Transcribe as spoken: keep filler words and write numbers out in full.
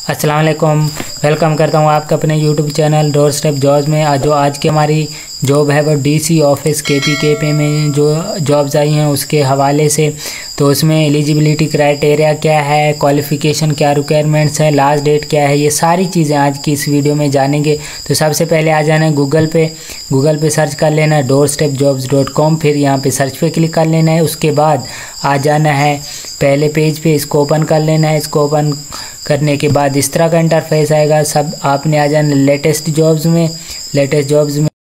अस्सलाम वालेकुम। वेलकम करता हूँ आपका अपने YouTube channel door step jobs में। आज जो आज की हमारी जॉब है वो डीसी ऑफिस के पी के पे में जो जॉब्स आई हैं उसके हवाले से। तो उसमें एलिजिबिलिटी क्राइटेरिया क्या है, क्वालिफ़िकेशन क्या, रिक्वायरमेंट्स है, लास्ट डेट क्या है, ये सारी चीज़ें आज की इस वीडियो में जानेंगे। तो सबसे पहले आ जाना है गूगल पे गूगल पे सर्च कर लेना है door step jobs dot com. फिर यहाँ पे सर्च पे क्लिक कर लेना है। उसके बाद आ जाना है पहले पेज पे, इसको ओपन कर लेना है। इसको ओपन करने के बाद इस तरह का इंटरफेस आएगा। सब आपने आ जाना लेटेस्ट जॉब्स में लेटेस्ट जॉब्स में